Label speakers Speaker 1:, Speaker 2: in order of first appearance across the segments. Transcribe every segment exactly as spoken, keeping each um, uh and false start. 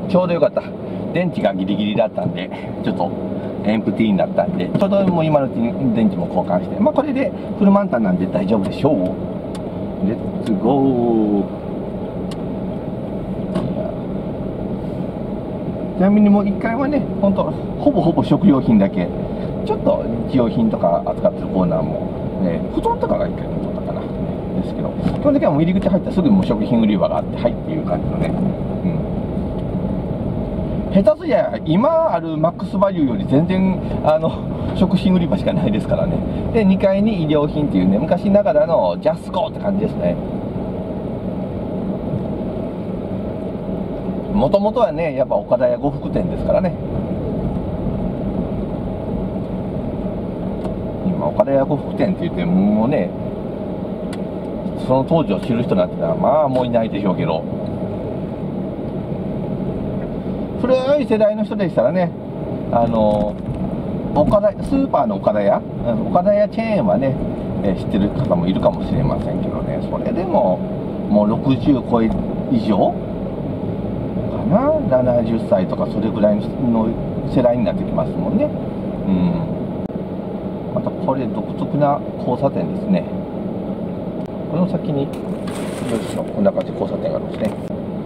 Speaker 1: ちょうどよかった。電池がギリギリだったんで、ちょっとエンプティーになったんで、ちょうどもう今のうちに電池も交換して、まあこれでフル満タンなんで大丈夫でしょう。レッツゴー。ちなみにもういっかいはね、ほんとほぼほぼ食料品だけ、ちょっと日用品とか扱ってるコーナーも、ね、布団とかがいっかいも取ったかなですけど、基本的にはもう入り口入ったらすぐもう食品売り場があって、はいっていう感じのね、うん、下手すりゃ今あるマックスバリューより全然あの食品売り場しかないですからね。でにかいに衣料品っていうね、昔ながらのジャスコって感じですね。もともとはね、やっぱ岡田屋呉服店ですからね。今岡田屋呉服店って言ってもうね、その当時を知る人なんてのはまあもういないでしょうけど、古い世代の人でしたらね、あの岡田スーパーの岡田屋、岡田屋チェーンはね、え知ってる方もいるかもしれませんけどね、それでももうろくじゅう超え以上ななじゅっさいとかそれぐらいの世代になってきますもんね。うん、またこれ独特な交差点ですね。この先によいしょ、こんな感じで交差点があるんですね。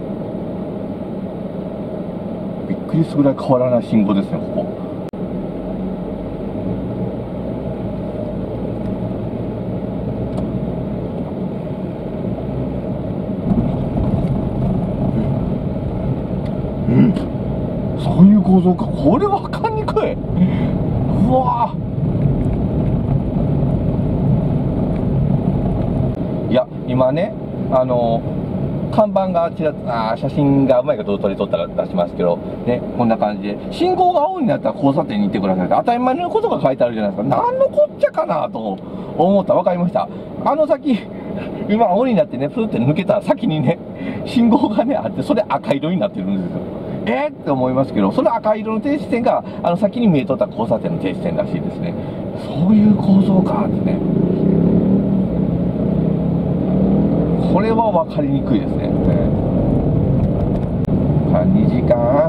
Speaker 1: びっくりするぐらい変わらない信号ですね、ここ。そういう構造か。これ分かんにくい。うわいや今ね、あの看板がちらあ写真がうまいこと撮り撮ったら出しますけどね、こんな感じで信号が青になったら交差点に行ってくださいって当たり前のことが書いてあるじゃないですか。何のこっちゃかなと思ったら分かりました。あの先今青になってね、プーって抜けたら先にね信号がねあって、それ赤色になってるんですよ。えー、って思いますけど、その赤色の停止線があの先に見えとった交差点の停止線らしいですね。そういう構造かってね、これは分かりにくいですね。にじかん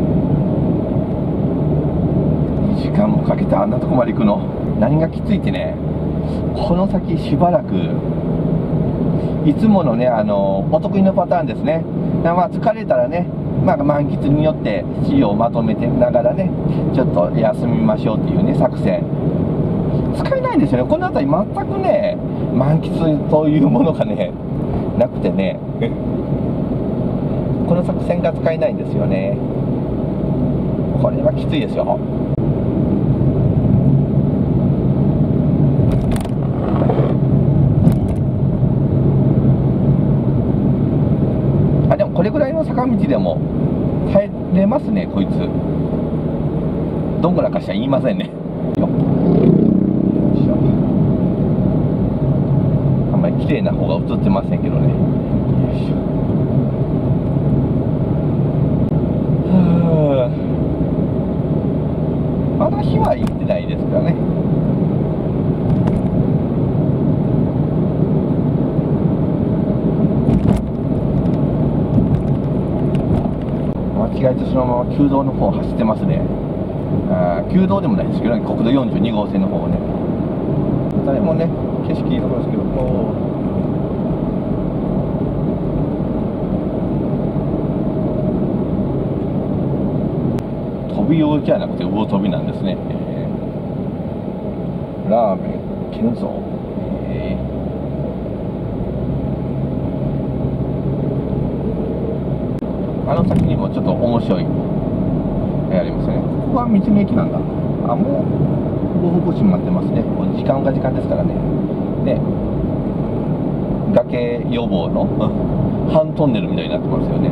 Speaker 1: にじかんもかけてあんなとこまで行くの。何がきついってね、この先しばらくいつものね、あのお得意のパターンですね。まあ疲れたらね、まあ、満喫によって資料をまとめてながらね、ちょっと休みましょうっていうね作戦使えないんですよね。この辺り全くね満喫というものがねなくてねこの作戦が使えないんですよね。これはきついですよ。あ、でもこれぐらいの坂道でも耐えれますね、こいつ。どんぐらかしか言いませんね。よっ、あんまり綺麗な方が映ってませんけどね。よいしょ。はあ、まだ日は行ってないですからね。間違えてそのまま旧道の方を走ってますね。あ、旧道でもないですけどね、国道よんじゅうにごうせんの方をね。誰もね、景色いいところですけど、こう飛び用じゃなくて魚飛びなんですね。えー、ラーメン建造、えー、あの先にもちょっと面白いありますね。ここは道の駅なんだ。あ、もうほぼほぼ閉まってますね。もう時間が時間ですからね。で、崖予防の半トンネルみたいになってますよね。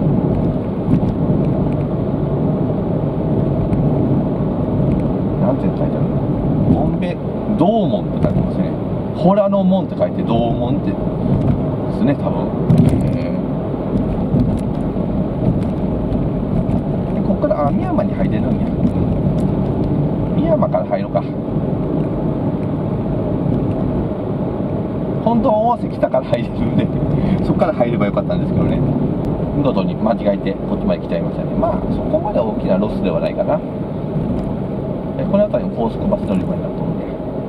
Speaker 1: なんて書いてあるの？ボンベ道門って書いてますね。ホラの門って書いて道門ってですね、多分。えーここから美山に入れるんや。美山から入ろうか。本当は大瀬北から入れるんでそこから入ればよかったんですけどね。 見事に間違えてこっちまで来ちゃいましたね。まあそこまで大きなロスではないかな。えこの辺りも高速バス乗り場になると思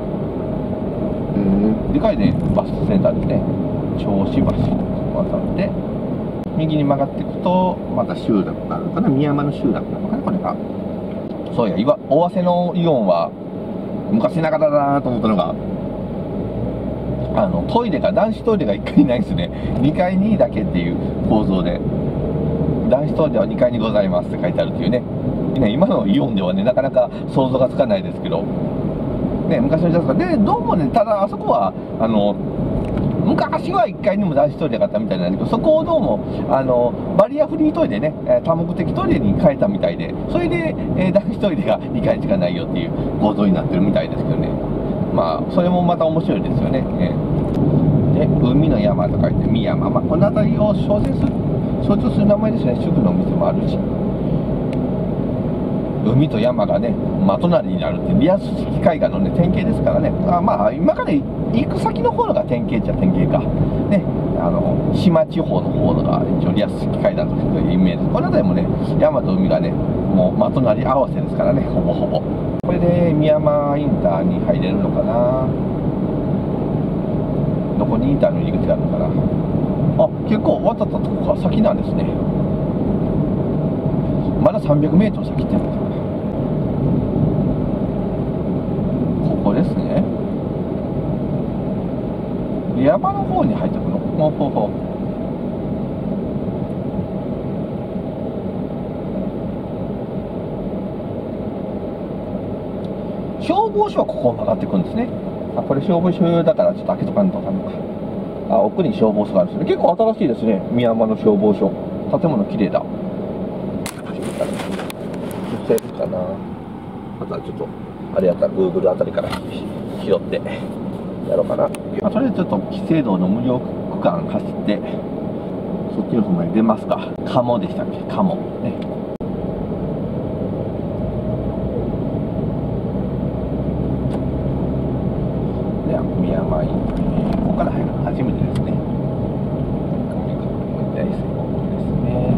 Speaker 1: うんで、でかいねバスセンターですね。銚子橋渡って右に曲がっていくとまた集落があるかな。宮山の集落なのかなこれが。そうや、いわ尾鷲のイオンは昔ながらだなと思ったのが、あのトイレが男子トイレがいっかいにないんですね。にかいにだけっていう構造で、男子トイレはにかいにございますって書いてあるっていうね。ね、今のイオンではねなかなか想像がつかないですけど、ね、昔のジャズがでどうもね、ただあそこはあの昔はいっかいにも男子トイレがあったみたいなんだけど、そこをどうもあのバリアフリートイレね、多目的トイレに変えたみたいで、それで、えー、男子トイレがにかいしかないよっていう構造になってるみたいですけどね。まあそれもまた面白いですよね。えー、で海の山と書いて三山、まあ、この辺りを象徴する象徴する名前ですね。主婦の店もあるし、海と山がね真隣になるってリアス式海岸のね典型ですからね。あまあ今から行く先の方のが典型っちゃ典型かね。あの島地方の方のが一応リアス式海岸というイメージ。この辺りもね山と海がねもう真隣合わせですからね、ほぼほぼ。これで宮山インターに入れるのかな。どこにインターの入り口があるのかな。あ、結構渡ったとこが先なんですね。まださんびゃくメートル先ってやつ。ここですね。山の方に入ってくの。ほうほうほう。消防署はここを曲がっていくんですね。あ、これ消防署だからちょっと開けとかんとかんのか。あ、奥に消防署があるんですね。結構新しいですね、宮山の消防署。建物綺麗だ。消せるかな。またちょっとあれやったら Google あたりから拾ってやろうかな。まあ、とりあえずちょっと紀勢道の無料区間走ってそっちの方まで出ますか。鴨でしたっけ、鴨ね。で宮山イン、ここから入るの初めてですね。大成功ですね。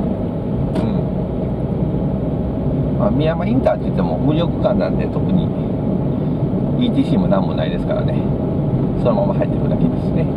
Speaker 1: うん、まあ、宮山インターって言っても無料区間なんで特に イーティーシー も何もないですからね。そのまま入っていくだけですね。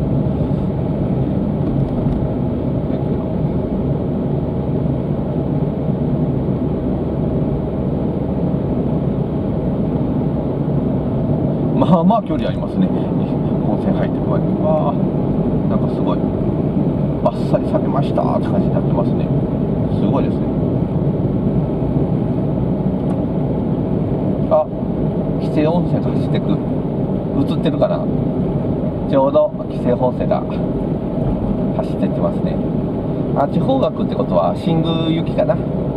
Speaker 1: まあまあ距離ありますね。温泉入っていくわけにはなんかすごいバッサリされましたって感じになってますね。すごいですね。あ、紀勢温泉が走っていく。映ってるかな。ちょうど紀勢本線が走ってってますね。あ、地方学ってことは新宮行きかな。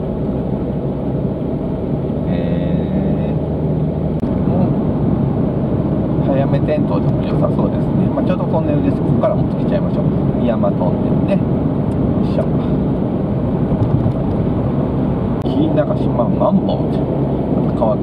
Speaker 1: えー、うん、早め点灯でも良さそうですね。まあ、ちょうどトンネルです。ここから持ってきちゃいましょう。三山トンネルね。よいしょ。紀伊長島マンボウってなんか変わった。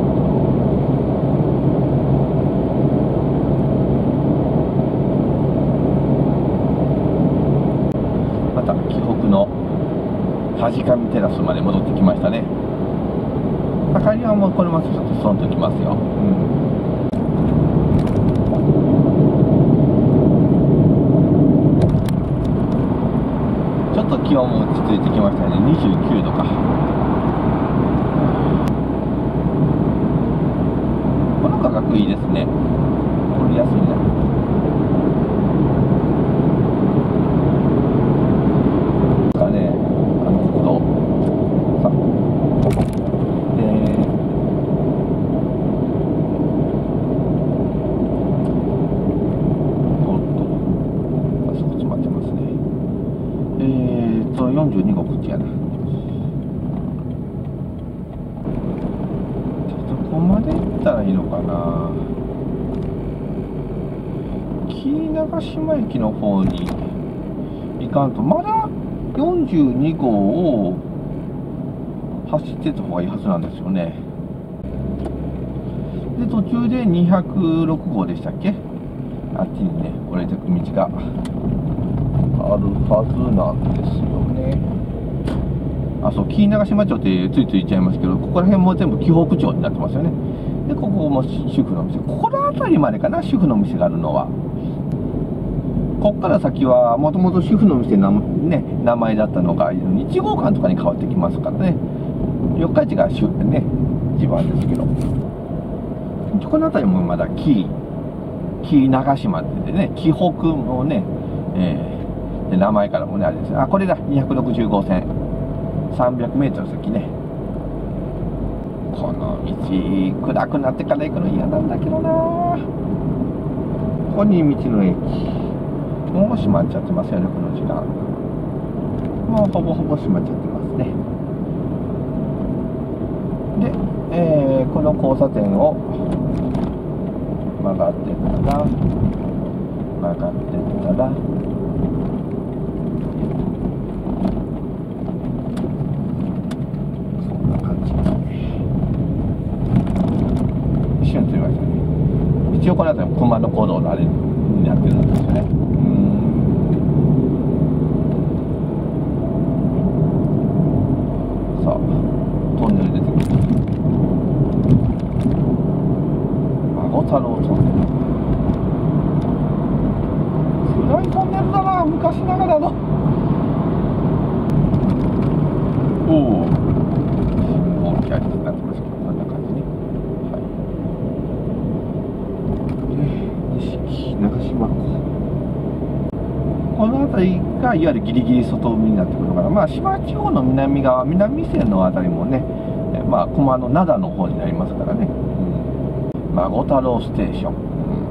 Speaker 1: また紀北の端上テラスまで戻ってきましたね。帰りはもうこれまでちょっとストンときますよ。うん、ちょっと気温も落ち着いてきましたね。にじゅうきゅうどか。この価格いいですね。取りやすいな。かね、あの国道さで、おっとあそこ詰まってますね。えーとよんじゅうに号こっちやな。どこまで行ったらいいのかな。紀伊長島駅の方に行かんと、まだよんじゅうに号を走ってた方がいいはずなんですよね。で途中でにひゃくろく号でしたっけ、あっちにね折れてく道が。 あるはずなんですよね。あ、そう、紀伊長島町ってついつい言っちゃいますけど、ここら辺も全部紀北町になってますよね。で、ここも主婦の店、ここの辺りまでかな、主婦の店があるのは。こっから先はもともと主婦の店の、ね、名前だったのがいち号館とかに変わってきますからね。四日市が主婦ね、地盤ですけど、この辺りもまだ紀伊長島ってね、紀北のね、えー、で名前からもねあれですね。あ、これだ、にひゃくろくじゅう号線、さんびゃくメートル先ね。この道暗くなってから行くの嫌なんだけどな。ここに道の駅、もう閉まっちゃってますよね、この時間。もうほぼほぼ閉まっちゃってますね。で、えー、この交差点を曲がってったら曲がってったらそんな感じですね。一瞬と言いましたね。一応この辺りも熊野古道のあれになってるんですよね。さあ、トンネル出てくる。孫太郎トンネル。暗いトンネルだな、昔ながらの。おお、信号機ありになってますけど、こんな感じね。はい。で、錦長島港。この辺りがいわゆるギリギリ外海になってくるのかな。まあ島地方の南側、南線の辺りもね、まあ駒の灘の方になりますからね。うん、孫太郎ステーション、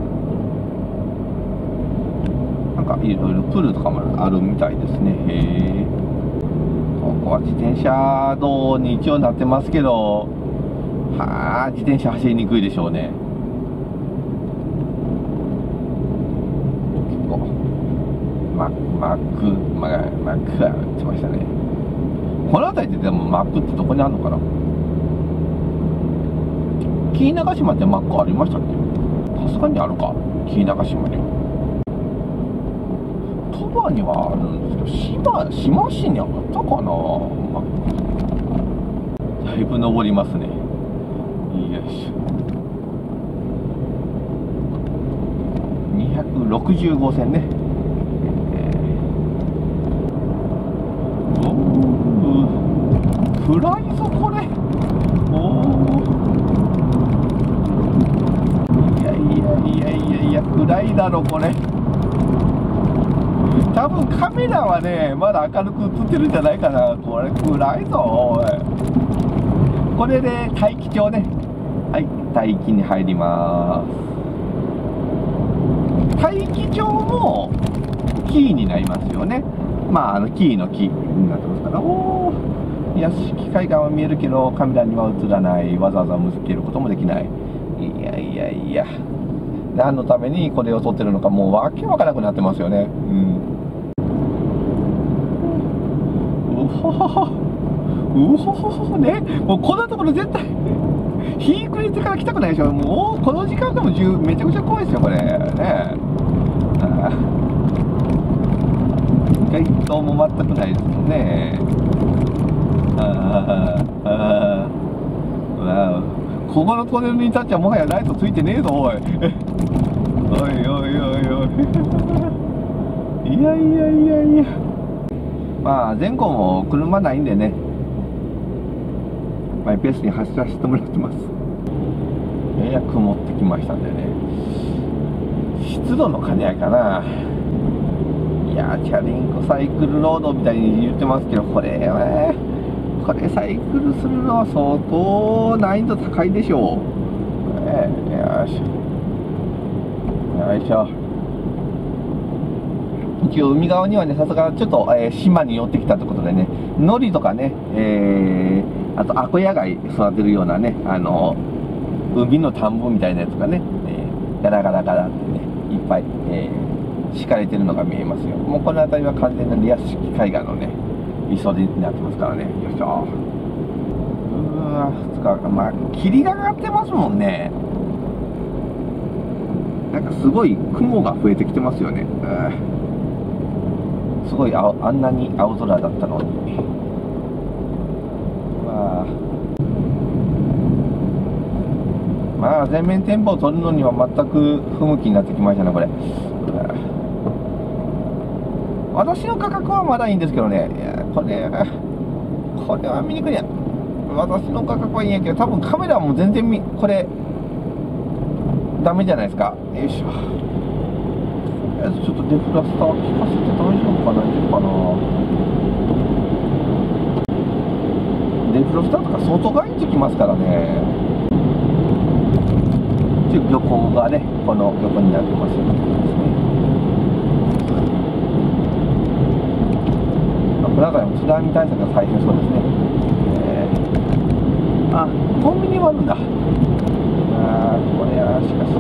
Speaker 1: うん、なんかいろいろプールとかもあるみたいですね。へえ。ここは自転車道に一応なってますけど、はあ、自転車走りにくいでしょうね。マック、マックが言ってましたね。この辺りってでもマックってどこにあるのかな。紀伊長島ってマックありましたっけ。さすがにあるか、紀伊長島には。鳥羽にはあるんですけど、島島市にあったかな、マック。だいぶ登りますね。よいしょ。にひゃくろくじゅう号線ね。暗いぞこれ。おお、いやいやいやいやいや、暗いだろこれ。多分カメラはねまだ明るく映ってるんじゃないかな。これ暗いぞおい。これで大気町ね。はい、大気に入ります。大気町もキーになりますよね。まああのキーのキーになってますから。おお、屋敷海岸は見えるけどカメラには映らない。わざわざ向けることもできない。いやいやいや、何のためにこれを撮ってるのかもうわけわからなくなってますよね。うん、うほほほうほほほね。もうこんなところ絶対日暮れてから来たくないでしょ。もうこの時間でもめちゃくちゃ怖いですよこれね。街灯も全くないですもんね。あああ、ここのトンネルに立っちゃもはやライトついてねえぞおい。おいおいおいおい。いやいやいやいや、まあ前後も車ないんでね、マイペースに走らせてもらってます。やや曇ってきましたんでね、湿度の兼ね合いかな。いやー、チャリンコサイクルロードみたいに言ってますけど、これはね、これサイクルするのは相当難易度高いでしょう。えー、よしよいしょ。一応海側にはね、さすがちょっと、えー、島に寄ってきたということでね、海苔とかね、えー、あとアコヤ貝育てるようなね、あの海の田んぼみたいなやつがね、えー、ガラガラガラってね、いっぱい、えー、敷かれてるのが見えますよ。もうこの辺りは完全なリアス式海岸のね、磯になってますからね。よいしょ。うわ、つか、まあ霧がかかってますもんね。なんかすごい雲が増えてきてますよね。 すごい青あんなに青空だったのに。まあまあ全面展望を撮るのには全く不向きになってきましたねこれ。私の価格はまだいいんですけどね、いやこれこれは見にくいや。私の価格はいいんやけど、多分カメラも全然みこれダメじゃないですか。よいしょ。ちょっとデフラスター効かせて大丈夫かな、大丈夫かな。デフラスターとか相当ガインときますからね。ちょっと横がね、この横になってますよね。この中でも津波対策が大変そうですね。えー、あ、コンビニもあるんだ。あー、これはしかし。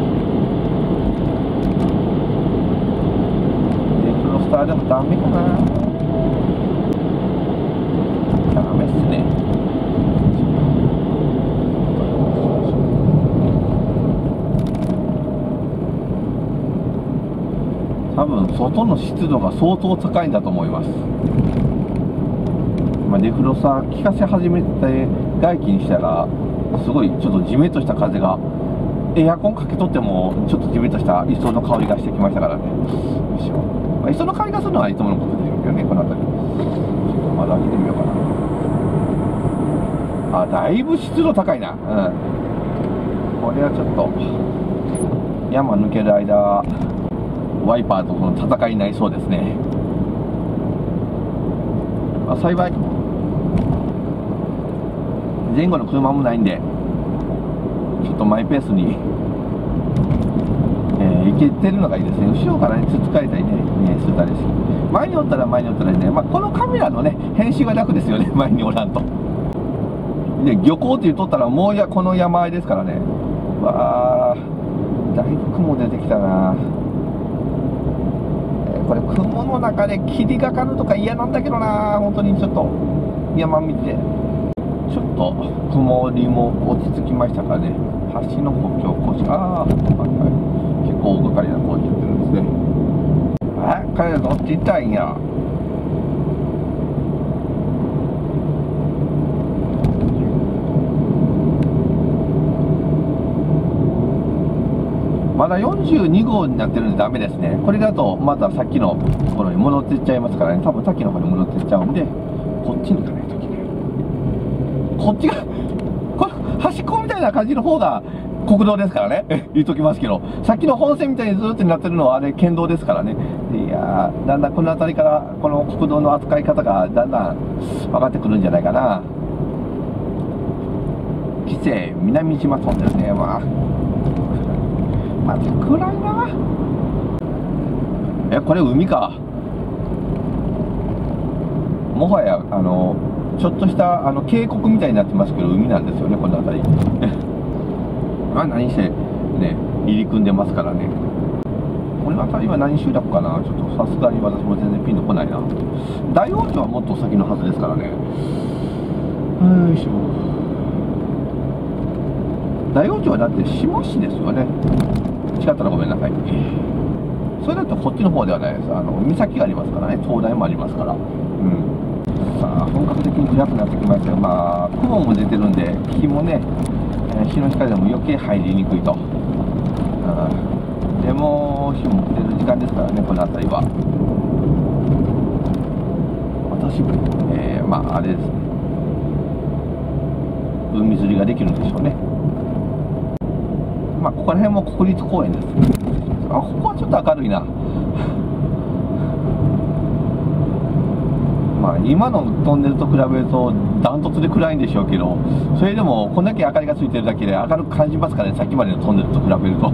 Speaker 1: スターでもダメかな。ダメっすね。多分外の湿度が相当高いんだと思います。まあ、デフロスター効かせ始めて外気にしたらすごいちょっとジメッとした風が、エアコンかけとってもちょっとジメッとした磯の香りがしてきましたからね。よいしょ。まあ、磯の香りがするのはいつものことでしょうけどね、この辺り。まだ開けてみようかな。あ、だいぶ湿度高いな。うん。これはちょっと山抜ける間ワイパーとの戦いになりそうですね。まあ、幸い前後の車もないんでちょっとマイペースに、えー、行けてるのがいいですね。後ろからねつっつかれたりね、ねするたりです。前におったら前におったらね、まあ、このカメラのね編集が楽ですよね、前におらんと。で漁港って言うとったらもうやこの山あいですからね。わあ、だいぶ雲出てきたな。これ雲の中で霧がかるとか嫌なんだけどな、本当に。ちょっと山見てちょっと曇りも落ち着きましたからね。橋の補強工事、ああ、はいはい、結構大掛かりな工事やってるんですね。あ、彼らどっち行ったらいいんや。まだよんじゅうに号になってるんでダメですね。これだとまたさっきのところに戻っていっちゃいますからね。多分さっきの方に戻っていっちゃうんで、こっちに行かないといけない。こっちがこの端っこみたいな感じの方が国道ですからね。言っときますけど、さっきの本線みたいにずっとなってるのはあれ県道ですからね。いやー、だんだんこの辺りからこの国道の扱い方がだんだん分かってくるんじゃないかな。紀勢南島トンネルね。まあまあ、暗いな。え、これ海か。もはやあのちょっとしたあの渓谷みたいになってますけど海なんですよね、この辺り。まあ何してね入り組んでますからね。この辺りは何集落かな。ちょっとさすがに私も全然ピンとこないな。大王町はもっと先のはずですからね。よいしょ。大王町はだって下市ですよね。違ったらごめんなさい。それだとこっちの方ではないです。あの岬がありますからね、灯台もありますから。うん。さあ本格的に暗くなってきましたよ。まあ雲も出てるんで日もね、えー、日の光でも余計入りにくいと。あでも日も暮れる時間ですからね、この辺りは。私も、えー、まああれですね、海釣りができるんでしょうね。まあここら辺も国立公園です。あ、ここはちょっと明るいな。まあ今のトンネルと比べるとダントツで暗いんでしょうけど、それでもこんだけ明かりがついてるだけで明るく感じますからね、さっきまでのトンネルと比べると。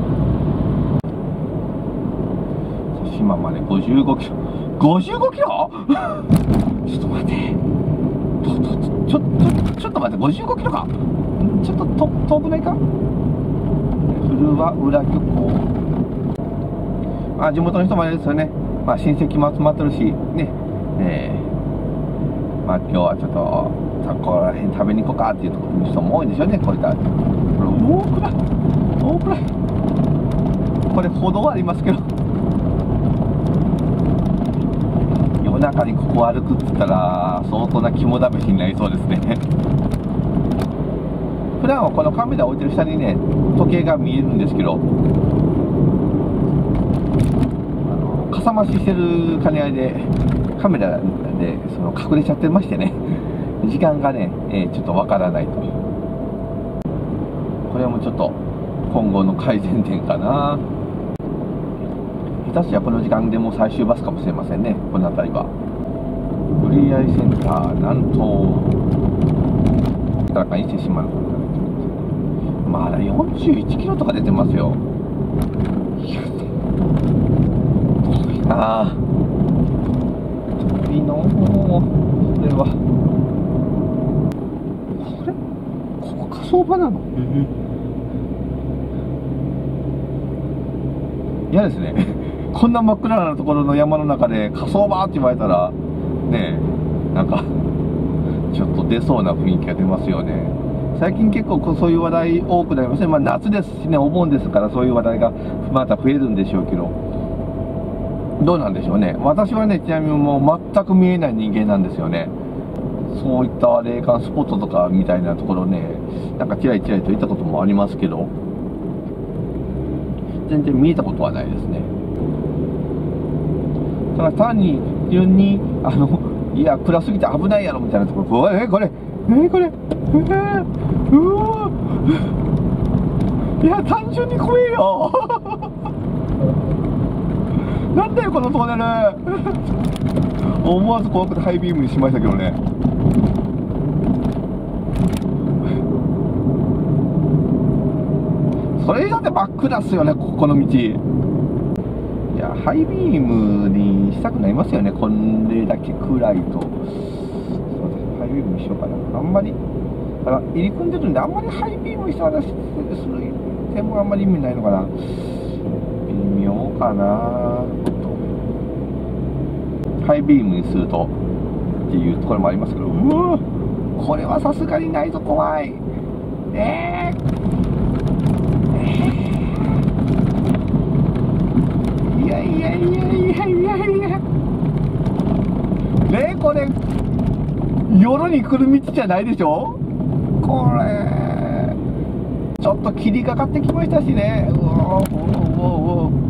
Speaker 1: 島までごじゅうごキロ。ごじゅうごキロちょっと待って。ちょっと、ちょっと、ちょっと待って、ごじゅうごキロか。ちょっとと遠くないか。古和浦漁港。まあ地元の人もあれですよね。まあ親戚も集まってるしね。えー、まあ今日はちょっとここら辺食べに行こうかっていうところの人も多いんでしょうね。こういった大暗い大暗い。これ歩道ありますけど、 中にここ歩くっつったら相当な肝試しになりそうですね。普段はこのカメラ置いてる下にね時計が見えるんですけど、あのかさ増ししてる兼ね合いでカメラでその隠れちゃってましてね、時間がね、えー、ちょっとわからないと。これもちょっと今後の改善点かな。下手しやこの時間でもう最終バスかもしれませんね、この辺りは。ふれあいセンター南東からか伊勢志摩の方からまだよんじゅういちキロとか出てますよ。いや遠いなあ、遠いのこれは。これここ火葬場なの？嫌ですね。こんな真っ暗なところの山の中で火葬場って言われたらねえ、なんかちょっと出そうな雰囲気が出ますよね。最近結構そういう話題多くなりますね。まあ夏ですしね、お盆ですからそういう話題がまた増えるんでしょうけど、どうなんでしょうね。私はね、ちなみにもう全く見えない人間なんですよね。そういった霊感スポットとかみたいなところね、なんかチラリチラリと行ったこともありますけど、全然見えたことはないですね。だから単に順にあのいや暗すぎて危ないやろみたいなところ、これえこれえこれえー、うわいや単純に怖えよなんだよこのトンネル思わず怖くてハイビームにしましたけどね。それだって真っ暗っすよね、ここの道。いやハイビームにしたくなりますよね、これだけ暗いと。ハイビームにしようかな。あんまりだから入り組んでるんで、あんまりハイビームにしたらする点もあんまり意味ないのかな。微妙かな。ハイビームにするとっていうところもありますけど、うわこれはさすがにないと怖い。えー、えー、いやいやいやいやいやいやね、これ夜に来る道じゃないでしょ。これちょっと霧がかってきましたしね。うおーおーおーおー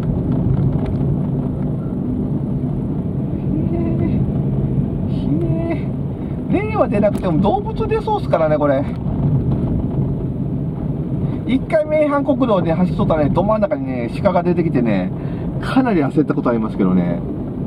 Speaker 1: 霊は出なくても動物出そうっすからね、これ。一回名阪国道で走っとったらね、ど真ん中にね鹿が出てきてね、かなり焦ったことありますけどね。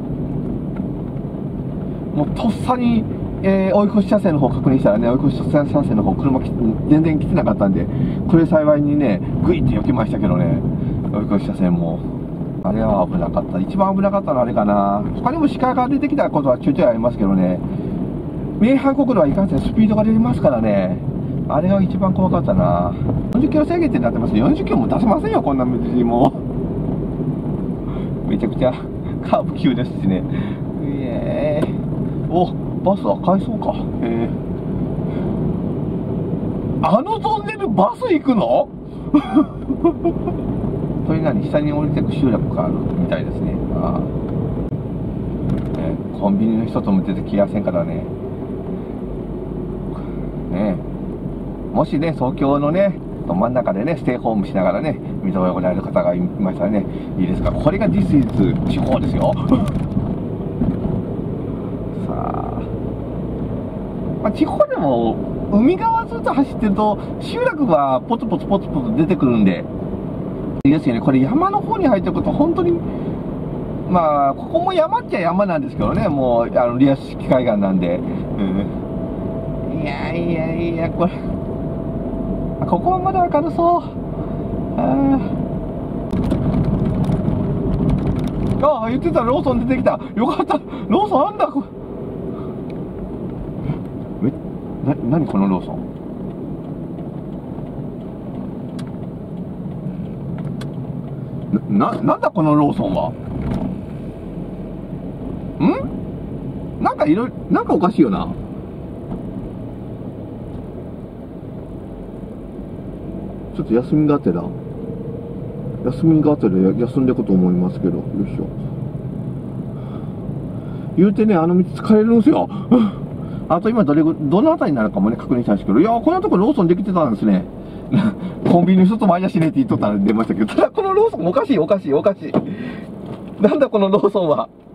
Speaker 1: もうとっさに、えー、追い越し車線の方確認したらね、追い越し車線の方車全然来てなかったんで、これ幸いにねグイッて避けましたけどね、追い越し車線もあれは危なかった。一番危なかったのはあれかな。他にも鹿が出てきたことはちょいちょいありますけどね、名阪国道はいかんせんスピードが出ますからね、あれが一番怖かったな。よんじゅっキロ制限ってなってますけど、よんじゅっキロも出せませんよ、こんな道もめちゃくちゃカーブ急ですしね。いえーおバスは回送か。えー、あのトンネルバス行くのそれなに下に降りてく集落があるみたいですね。ああ、ね、コンビニの人とも出てきやせんからね。ねもしね東京のねど真ん中でねステイホームしながらね水戸を来られる方がいましたらね、いいですか。これが This is 地方ですよさあ、まあ、地方でも海側ずっと走ってると集落がポツポツポツポツ出てくるんでいいですよね。これ山の方に入ってくると本当にまあここも山っちゃ山なんですけどね、もうあのリアス式海岸なんで、うん、いやいやいやこれここはまだ明るそう。ああ言ってた、ローソン出てきた。よかった、ローソンあんだ。えな何このローソン。な、な、なんだこのローソンは。んなんかいろいろ、なんかおかしいよな。ちょっと休みがてら、休みがてら休んでいくと思いますけど、よいしょ。 言うてね、あの道疲れるんですよ。あと今どれぐ、どのあたりになるかもね、確認したんですけど、いやー、こんなとこローソンできてたんですね。コンビニの人と前出しねって言っとったら出ましたけど、ただこのローソンおかしいおかしいおかしい。なんだこのローソンは。